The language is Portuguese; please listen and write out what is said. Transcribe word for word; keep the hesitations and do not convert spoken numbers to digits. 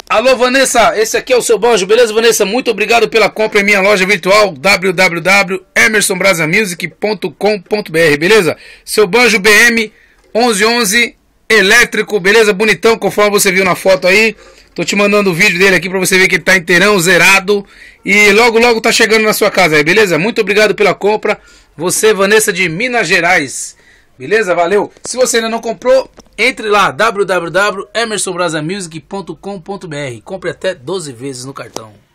Alô, Vanessa, esse aqui é o seu banjo, beleza, Vanessa? Muito obrigado pela compra em minha loja virtual w w w ponto emerson brasa music ponto com ponto b r, beleza? Seu banjo B M onze onze elétrico, beleza? Bonitão, conforme você viu na foto aí. Tô te mandando o vídeo dele aqui pra você ver que ele tá inteirão, zerado. E logo, logo tá chegando na sua casa aí, beleza? Muito obrigado pela compra. Você, Vanessa, de Minas Gerais. Beleza? Valeu. Se você ainda não comprou, entre lá, w w w ponto emerson brasa music ponto com ponto b r. Compre até doze vezes no cartão.